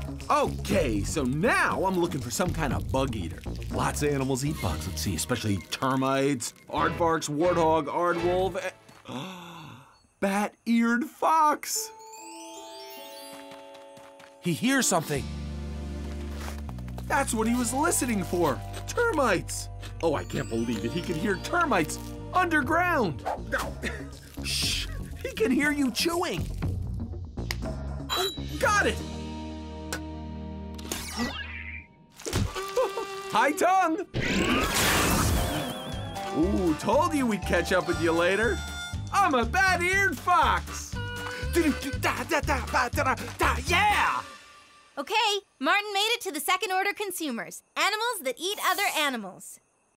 Okay, so now I'm looking for some kind of bug eater. Lots of animals eat bugs, let's see, especially termites, aardvarks, warthog, aardwolf, bat-eared fox. He hears something. That's what he was listening for, termites. Oh, I can't believe it, he could hear termites underground. Shh, he can hear you chewing. Oh, got it. High tongue! Ooh, told you we'd catch up with you later. I'm a bat-eared fox! Yeah! Okay, Martin made it to the second order consumers, animals that eat other animals.